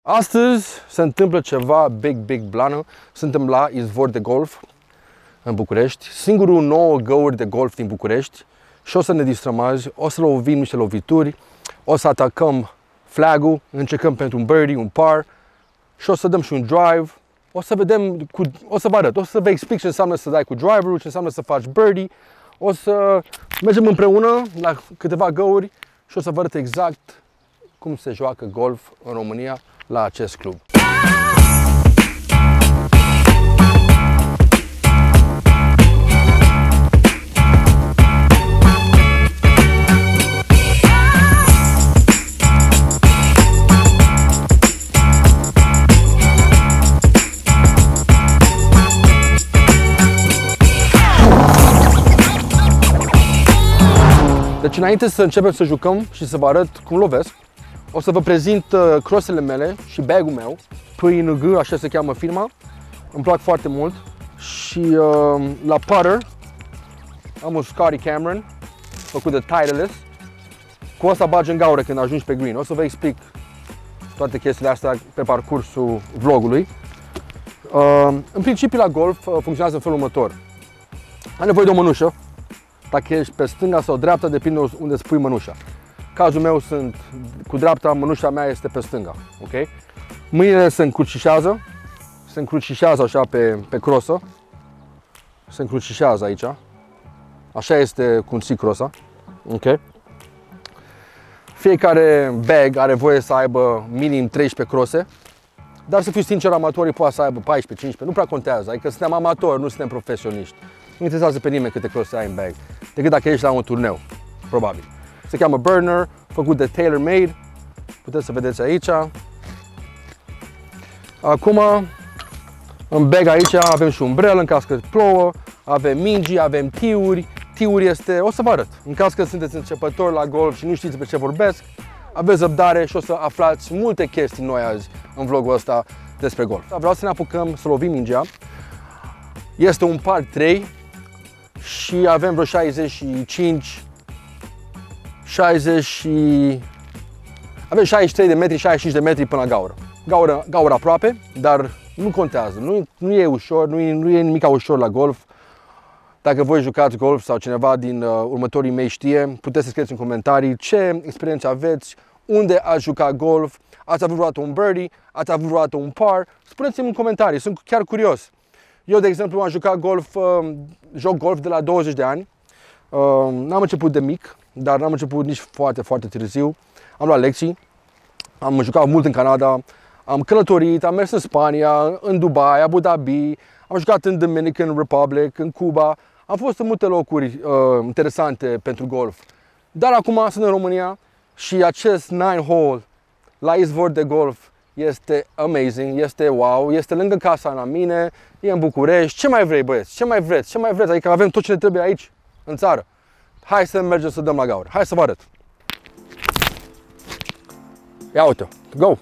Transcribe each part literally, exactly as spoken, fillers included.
Astăzi se întâmplă ceva big, big blană. Suntem la izvor de golf în București, singurul nou găuri de golf din București, și o să ne distrăm azi, o să lovim niște lovituri, o să atacăm flag-ul, încercăm pentru un birdie, un par și o să dăm și un drive. O să vedem, cu, o să vă arăt, o să vă explic ce înseamnă să dai cu driverul, ce înseamnă să faci birdie. O să mergem împreună la câteva găuri și o să vă arăt exact cum se joacă golf în România la acest club. Deci înainte să începem să jucăm și să vă arăt cum lovesc, o să vă prezint crossele mele și bag-ul meu. P I N G, așa se cheamă firma. Îmi plac foarte mult. Și uh, la putter am un Scotty Cameron făcut de Titleist. Cu asta bagi în gaură când ajungi pe green. O să vă explic toate chestiile astea pe parcursul vlogului. Uh, în principiu la golf uh, funcționează în felul următor. Ai nevoie de o mănușă. Dacă ești pe stânga sau dreapta, depinde unde îți pui mănușa. Cazul meu sunt cu dreapta, mănușa mea este pe stânga, ok? Mâinile se încrucișează, se încrucișează așa pe, pe crosă, se încrucișează aici, așa este cum ții crosa, ok? Fiecare bag are voie să aibă minim treisprezece crose, dar să fiu sincer, amatorii poate să aibă paisprezece cincisprezece, nu prea contează, adică suntem amatori, nu suntem profesioniști. Nu interesează pe nimeni câte crose ai în bag, decât dacă ești la un turneu, probabil. Se cheamă Burner, făcut de TaylorMade, puteți să vedeți aici. Acum, în bag aici avem și umbrelă în caz că plouă, avem mingi, avem tiuri. Tiuri este, o să vă arăt, în caz că sunteți începători la golf și nu știți despre ce vorbesc, aveți răbdare și o să aflați multe chestii noi azi în vlogul ăsta despre golf. Vreau să ne apucăm să lovim mingea. Este un par trei și avem vreo șaizeci și cinci, șaizeci și... avem șaizeci și trei de metri, șaizeci și cinci de metri până la gaură. Gaură, gaură aproape, dar nu contează, nu, nu e ușor, nu e, nu e nimic ușor la golf. Dacă voi jucați golf sau cineva din uh, următorii mei știe, puteți să scrieți în comentarii ce experiență aveți, unde ați jucat golf, ați avut vreodată un birdie, ați avut vreodată un par, spuneți-mi în comentarii, sunt chiar curios. Eu, de exemplu, am jucat golf, uh, joc golf de la douăzeci de ani. Uh, n-am început de mic, dar n-am început nici foarte, foarte târziu. Am luat lecții, am jucat mult în Canada, am călătorit, am mers în Spania, în Dubai, Abu Dhabi, am jucat în Dominican Republic, în Cuba. Am fost în multe locuri uh, interesante pentru golf. Dar acum sunt în România și acest nine hole la izvor de golf este amazing, este wow, este lângă casa la mine, e în București. Ce mai vrei, băieți? Ce mai vreți? Ce mai vreți? Adică avem tot ce ne trebuie aici, în țară. Hai să mergem să dăm la gaură. Hai să vă arăt. Ia uite, go!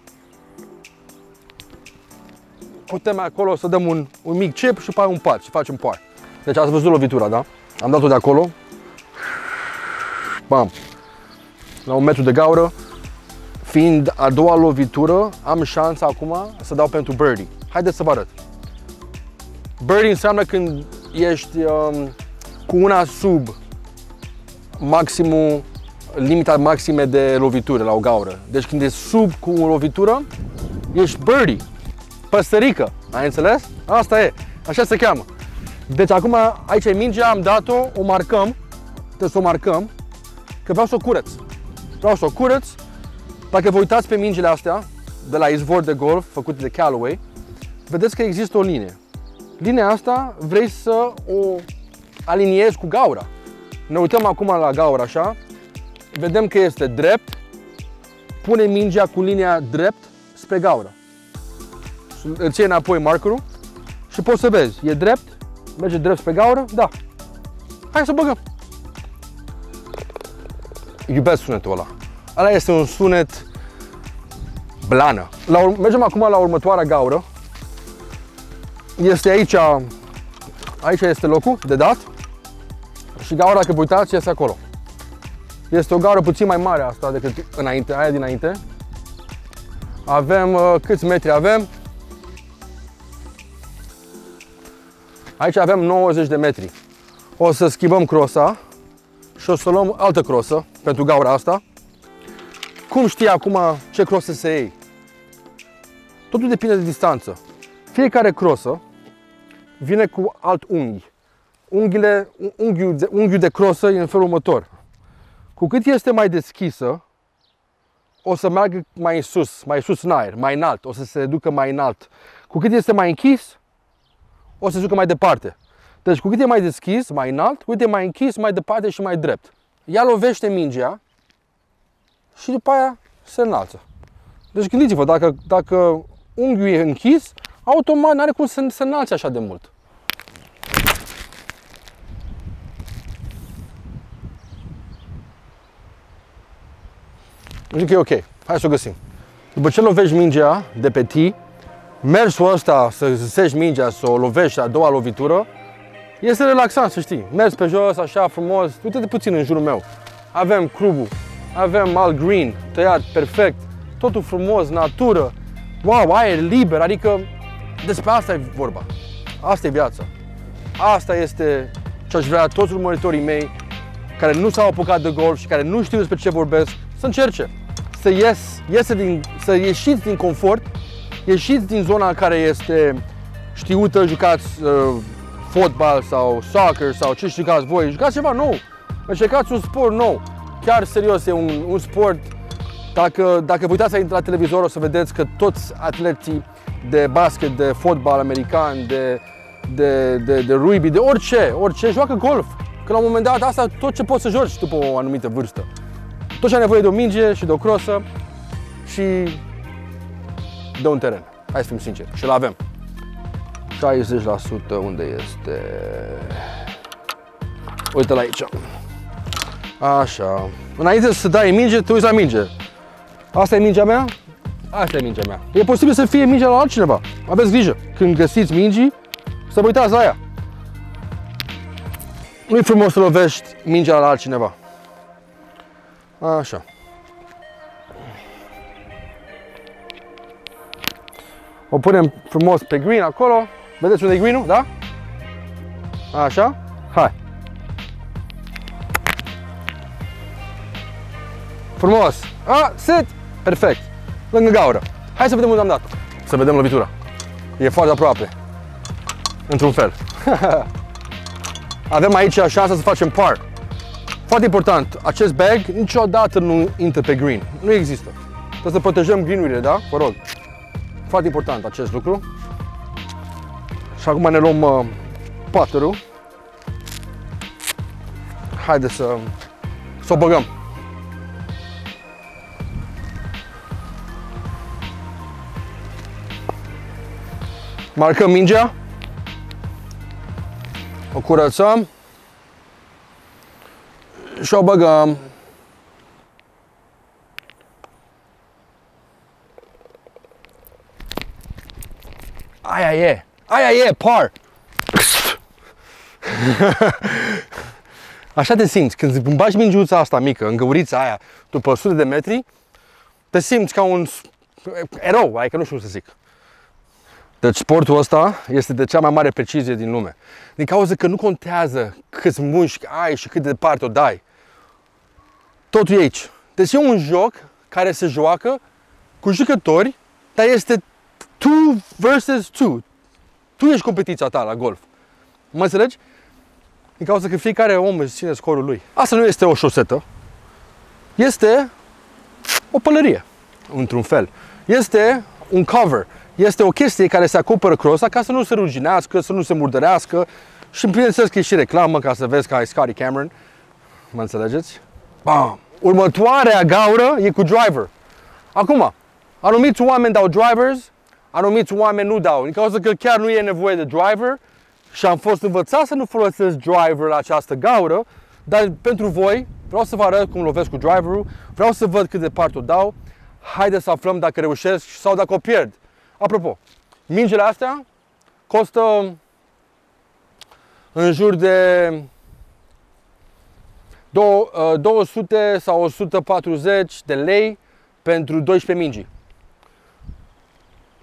Putem acolo să dăm un, un mic chip și pe un pat și facem par. Deci ați văzut lovitura, da? Am dat-o de acolo. Bam! La un metru de gaură. Fiind a doua lovitură, am șansa acum să dau pentru birdie. Haideți să vă arăt. Birdie înseamnă când ești um, cu una sub maximul, limita maxime de lovitură la o gaură. Deci când ești sub cu o lovitură, ești birdie. Păsărică. Ai înțeles? Asta e. Așa se cheamă. Deci acum aici e mingea, am dat-o, o marcăm. Trebuie să o marcăm, că vreau să o curăț. Vreau să o curăț. Dacă vă uitați pe mingile astea, de la izvor de golf, făcute de Callaway, vedeți că există o linie. Linia asta vrei să o aliniezi cu gaura. Ne uităm acum la gaură așa, vedem că este drept, pune mingea cu linia drept spre gaură. Îți iei înapoi markerul și poți să vezi, e drept, merge drept spre gaură, da. Hai să băgăm. Iubesc sunetul ăla. Ăla este un sunet blană. La, mergem acum la următoarea gaură. Este aici, aici este locul de dat. Și gaura, dacă vă uitați, este acolo. Este o gaură puțin mai mare asta decât înainte, aia dinainte. Avem, uh, câți metri avem? Aici avem nouăzeci de metri. O să schimbăm crosa și o să luăm altă crosă pentru gaura asta. Cum știi acum ce crosă să iei? Totul depinde de distanță. Fiecare crosă vine cu alt unghi. Unghiile, unghiul, de, unghiul de crosă e în felul următor. Cu cât este mai deschisă, o să meargă mai în sus, mai sus în aer, mai înalt, o să se ducă mai înalt. Cu cât este mai închis, o să se ducă mai departe. Deci cu cât e mai deschis, mai înalt, cu cât e mai închis, mai departe și mai drept. Ea lovește mingea și după aia se înalță. Deci gândiți-vă, dacă, dacă unghiul e închis, automat n-are cum să se înalțe așa de mult. Zic că e ok. Hai să o găsim. După ce lovești mingea de pe tee, mersul ăsta să zăsești mingea, să o lovești a doua lovitură, este relaxant, să știi. Mergi pe jos, așa frumos. Uite-te puțin în jurul meu. Avem clubul, avem alt green, tăiat perfect, totul frumos, natură. Wow, aer liber, adică despre asta e vorba. Asta e viața. Asta este ce aș vrea toți urmăritorii mei care nu s-au apucat de golf și care nu știu despre ce vorbesc, să încerce. Să, ies, iese din, să ieșiți din confort, ieșiți din zona în care este știută, jucați uh, fotbal sau soccer sau ce jucați voi, jucați ceva nou, încercați un sport nou. Chiar serios, e un, un sport, dacă, dacă vă uitați la televizor o să vedeți că toți atleții de basket, de fotbal american, de, de, de, de rugby, de orice, orice, joacă golf. Că la un moment dat asta tot ce poți să joci după o anumită vârstă. Tot ce ai nevoie de o minge și de o crosă și de un teren. Hai să fim sinceri. Și îl avem. șaizeci la sută unde este? Uite-l aici. Așa. Înainte să dai minge, te uiți la minge. Asta e mingea mea? Asta e mingea mea. E posibil să fie mingea la altcineva. Aveți grijă. Când găsiți mingii, să vă uitați la ea. Nu-i frumos să lovești mingea la altcineva. Așa. O punem frumos pe green acolo. Vedeți unde e green-ul? Da? Așa. Hai. Frumos. A, sit. Perfect. Lângă gaură. Hai să vedem unde am dat. Să vedem lovitura. E foarte aproape. Într-un fel. Avem aici șansa să facem par. Foarte important, acest bag niciodată nu intră pe green. Nu există. Trebuie să protejăm green-urile, da? Vă rog. Foarte important acest lucru. Și acum ne luăm uh, putter-ul. Haideți să, să o băgăm. Marcăm mingea. O curățăm. Și o băgăm. Aia e. Aia e, par. Așa te simți. Când îmi bagi mingiuța asta mică, în găurița aia, după sute de metri, te simți ca un erou, adică nu știu ce să zic. Deci sportul ăsta este de cea mai mare precizie din lume. Din cauza că nu contează câți mușchi ai și cât de departe o dai. Totul e aici. Deci e un joc care se joacă cu jucători, dar este two versus two. Tu ești competiția ta la golf. Mă înțelegi? Din cauza că fiecare om își ține scorul lui. Asta nu este o șosetă. Este o pălărie, într-un fel. Este un cover. Este o chestie care se acoperă crosa ca să nu se ruginească, să nu se murdărească și bineînțeles că e și reclamă ca să vezi că ai Scotty Cameron. Mă înțelegeți? Bam! Următoarea gaură e cu driver. Acum, anumiți oameni dau drivers, anumiți oameni nu dau. Din cauza că chiar nu e nevoie de driver și am fost învățat să nu folosesc driver la această gaură, dar pentru voi vreau să vă arăt cum lovesc cu driverul, vreau să văd cât de departe o dau. Haideți să aflăm dacă reușesc sau dacă o pierd. Apropo, mingele astea costă în jur de două sute sau o sută patruzeci de lei pentru doisprezece mingi.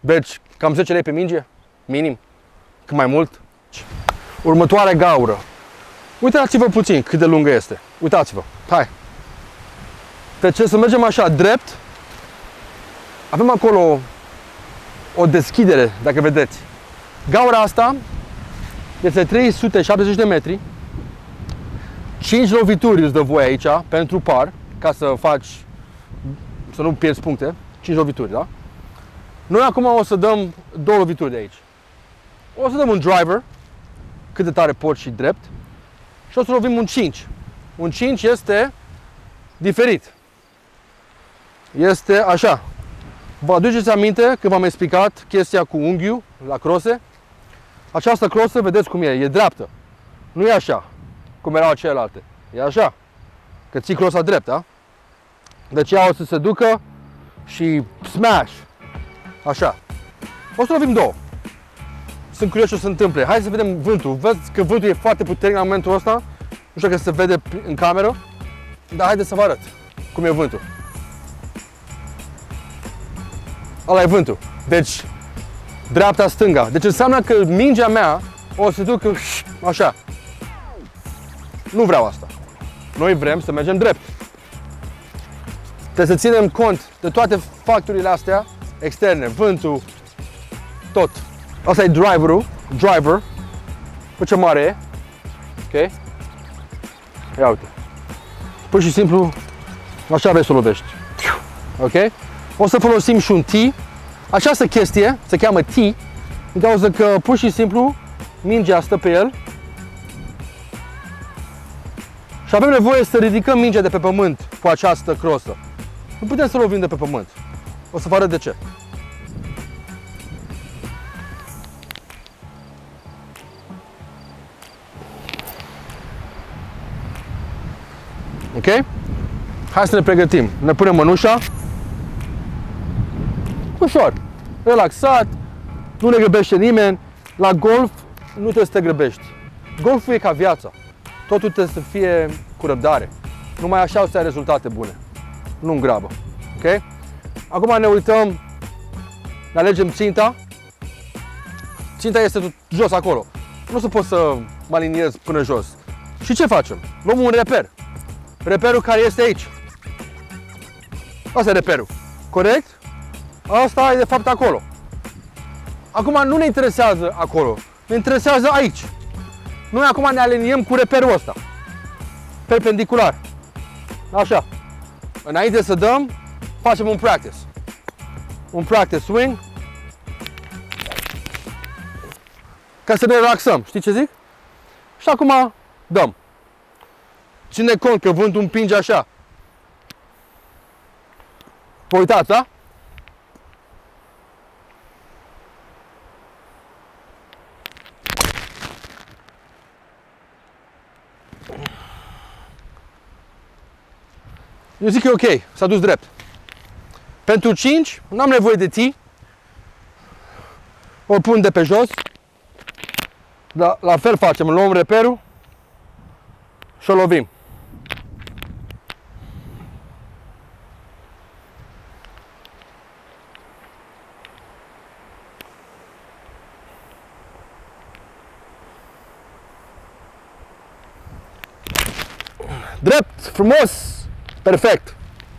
Deci, cam zece lei pe minge, minim, cât mai mult. Următoarea gaură. Uitați-vă puțin cât de lungă este. Uitați-vă. Hai. Deci să mergem așa, drept. Avem acolo o deschidere, dacă vedeți. Gaura asta este trei sute șaptezeci de metri. cinci lovituri îți dă voie aici pentru par, ca să faci, să nu pierzi puncte. cinci lovituri, da? Noi acum o să dăm două lovituri de aici. O să dăm un driver, cât de tare poți și drept. Și o să lovim un cinci. Un cinci este diferit. Este așa. Vă aduceți aminte când v-am explicat chestia cu unghiul la crose? Această crosă, vedeți cum e, e dreaptă. Nu e așa, cum erau celelalte. E așa. Că ții crosa drept, da? Deci ea o să se ducă și smash. Așa. O să lovim două. Sunt curios ce o să se întâmple. Hai să vedem vântul. Vezi că vântul e foarte puternic la momentul ăsta. Nu știu dacă se vede în cameră. Dar haideți să vă arăt cum e vântul. Ăla e vântul. Deci, dreapta-stânga. Deci înseamnă că mingea mea o să se ducă așa. Nu vreau asta. Noi vrem să mergem drept. Trebuie să ținem cont de toate factorile astea externe. Vântul, tot. Asta e driverul. Driver. Cu ce mare e. Ok? Ia uite. Pur și simplu, așa vrei să o lovești. Ok? O să folosim și un T. Această chestie se cheamă T, din cauza că pur și simplu mingea stă pe el și avem nevoie să ridicăm mingea de pe pământ cu această crosă. Nu putem să o lovim de pe pământ. O să vă arăt de ce. Ok? Hai să ne pregătim. Ne punem mânușa. Ușor. Relaxat. Nu ne grăbește nimeni. La golf nu trebuie să te grăbești. Golful e ca viața. Totul trebuie să fie cu răbdare. Numai așa o să ai rezultate bune. Nu în grabă. Ok? Acum ne uităm. Ne alegem ținta. Ținta este jos acolo. Nu o să pot să mă aliniez până jos. Și ce facem? Luăm un reper. Reperul care este aici. Asta e reperul. Corect? Asta e de fapt acolo. Acum nu ne interesează acolo. Ne interesează aici. Noi acum ne aliniem cu reperul ăsta. Perpendicular. Așa. Înainte să dăm, facem un practice. Un practice swing. Ca să ne relaxăm. Știi ce zic? Și acum dăm. Ține cont că vântul împinge așa. Vă uitați, da? Eu zic că e ok, s-a dus drept. Pentru cinci, nu am nevoie de T. O pun de pe jos. Dar la fel facem, luăm reperul și o lovim. Drept, frumos, perfect.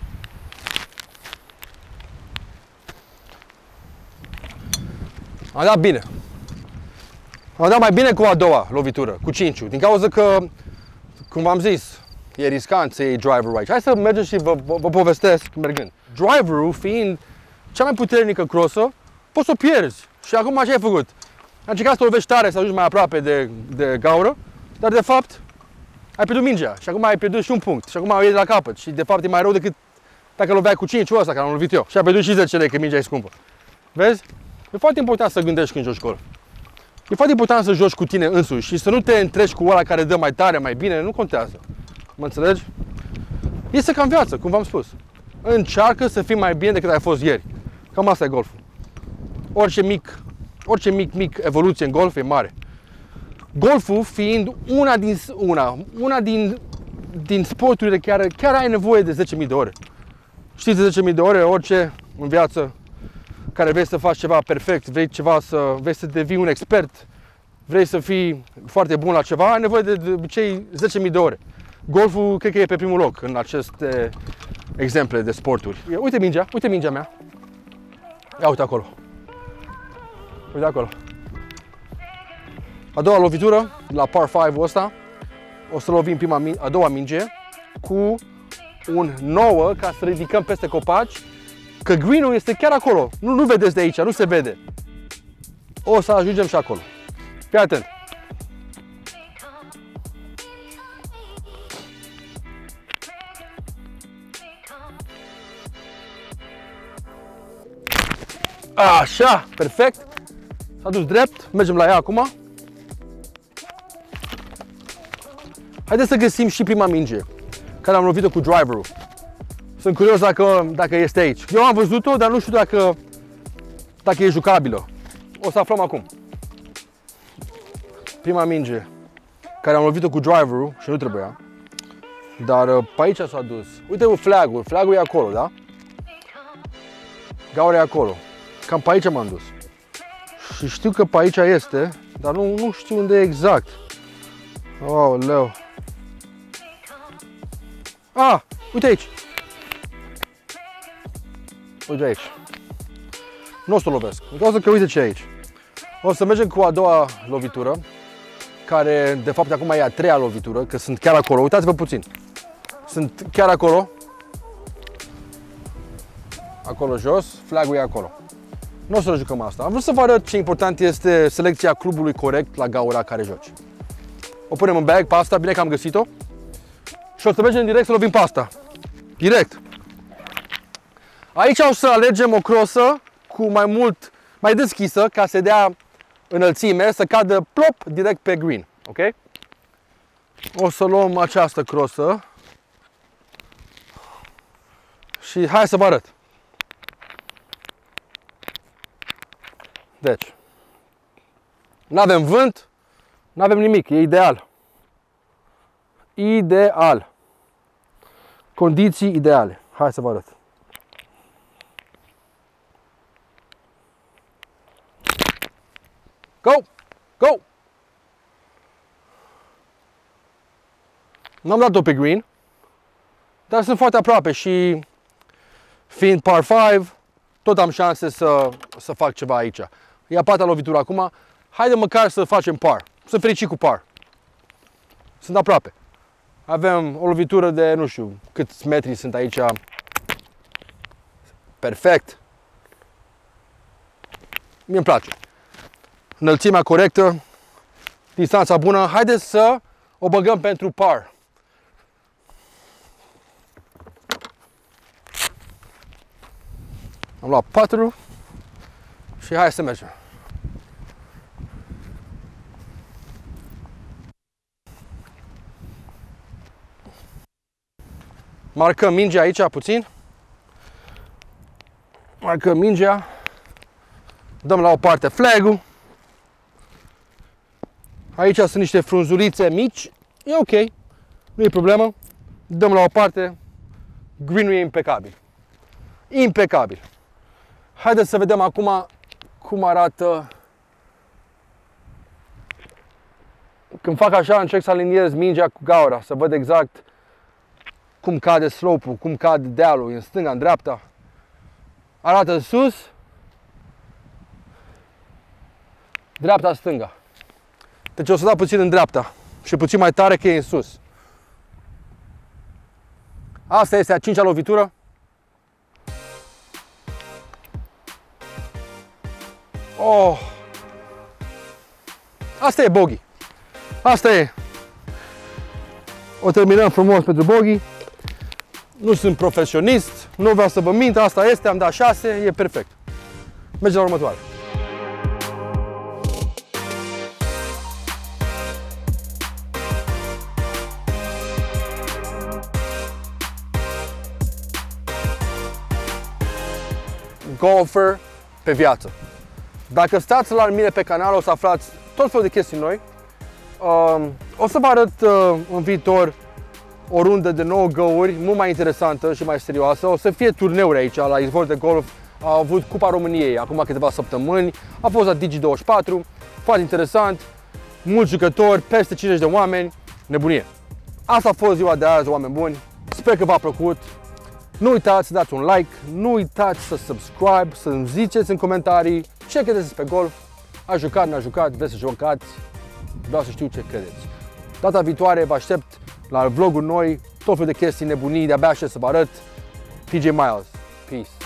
Am dat bine. Am dat mai bine cu a doua lovitură, cu cinciul, din cauza că, cum v-am zis, e riscant să iei driverul aici. Hai să mergem și vă, vă, vă povestesc mergând. Driverul fiind cea mai puternică crosă, poți să o pierzi. Și acum ce ai făcut? Ai încercat să o lovești tare, să ajungi mai aproape de, de gaură, dar de fapt ai pierdut mingea și acum ai pierdut și un punct și acum o iei de la capăt și de fapt e mai rău decât dacă loveai cu cinciul ăsta care am lovit eu și ai pierdut și zece lei că mingea e scumpă. Vezi? E foarte important să gândești când joci golf. E foarte important să joci cu tine însuși și să nu te întrești cu ăla care dă mai tare, mai bine, nu contează. Mă înțelegi? Este ca în viață, cum v-am spus. Încearcă să fii mai bine decât ai fost ieri. Cam asta e golful. Orice mic, orice mic, mic evoluție în golf e mare. Golful fiind una din, una, una din, din sporturile care chiar ai nevoie de zece mii de ore. Știți, de zece mii de ore, orice în viață care vrei să faci ceva perfect, vrei, ceva să, vrei să devii un expert, vrei să fii foarte bun la ceva, ai nevoie de, de obicei zece mii de ore. Golful cred că e pe primul loc în aceste exemple de sporturi. Uite mingea, uite mingea mea. Ia uite acolo. Uite acolo. A doua lovitură, la par cinci-ul ăsta, o să lovim prima, a doua minge cu un nouă ca să ridicăm peste copaci, că green-ul este chiar acolo. Nu, nu vedeți de aici, nu se vede. O să ajungem și acolo. Fii atent. Așa, perfect. S-a dus drept, mergem la ea acum. Haideți să găsim și prima minge, care am lovit-o cu driverul. Sunt curios dacă, dacă este aici. Eu am văzut-o, dar nu știu dacă, dacă e jucabilă. O să aflăm acum. Prima minge, care am lovit-o cu driverul și nu trebuia. Dar pe aici s-a dus. Uite flag-ul, flag-ul e acolo, da? Gaura e acolo. Cam pe aici m-am dus. Și știu că pe aici este, dar nu, nu știu unde e exact. Oh, leu. Ah, uite aici. Uite aici. Nu o să o lovesc. O să că uite ce e aici. O să mergem cu a doua lovitură, care de fapt acum e a treia lovitură, că sunt chiar acolo. Uitați-vă puțin. Sunt chiar acolo. Acolo jos, flag-ul e acolo. Nu o să jucăm asta. Am vrut să vă arăt ce important este selecția clubului corect la gaura care joci. O punem în bag pe asta, bine că am găsit-o. Și o să mergem direct să lovim pe asta. Direct. Aici o să alegem o crosă cu mai mult, mai deschisă, ca să dea înălțime, să cadă plop direct pe green. Ok? O să luăm această crosă. Și hai să vă arăt. Deci, nu avem vânt, nu avem nimic, e ideal. Ideal. Condiții ideale. Hai să vă arăt. Go! Go! N-am dat-o pe green, dar sunt foarte aproape și fiind par cinci, tot am șanse să, să fac ceva aici. E a patra lovitură acum. Haide măcar să facem par. Sunt fericit cu par. Sunt aproape. Avem o lovitură de, nu știu, câți metri sunt aici. Perfect. Mi-mi place. Înălțimea corectă. Distanța bună. Haideți să o băgăm pentru par. Am luat patru și hai să mergem. Marcăm mingea aici puțin. Marcăm mingea. Dăm la o parte flag-ul. Aici sunt niște frunzulițe mici. E ok. Nu e problemă. Dăm la o parte. Green-ul e impecabil. Impecabil. Haideți să vedem acum cum arată. Când fac așa, încerc să aliniez mingea cu gaura, să văd exact cum cade slope-ul, cum cade dealul, în stânga, în dreapta. Arată în sus, dreapta, stânga. Deci o să dau puțin în dreapta și puțin mai tare că e în sus. Asta este a cincea lovitură. Oh. Asta e bogey. Asta e. O terminăm frumos pentru bogey. Nu sunt profesionist, nu vreau să vă mint, asta este, am dat șase, e perfect. Mergem la următoare. Golfer pe viață. Dacă stați la mine pe canal, o să aflați tot felul de chestii noi. O să vă arăt în viitor o rundă de nouă găuri, mult mai interesantă și mai serioasă. O să fie turneuri aici, la izvor de golf, au avut Cupa României acum câteva săptămâni, a fost la Digi douăzeci și patru, foarte interesant, mulți jucători, peste cincizeci de oameni, nebunie. Asta a fost ziua de azi, oameni buni, sper că v-a plăcut. Nu uitați să dați un like, nu uitați să subscribe, să-mi ziceți în comentarii ce credeți despre golf. A jucat, n-a jucat, vreți să jucați, vreau să știu ce credeți. Data viitoare vă aștept la vloguri noi, tot felul de chestii nebunii, de-abia aștept să vă arăt. P J Miles, peace.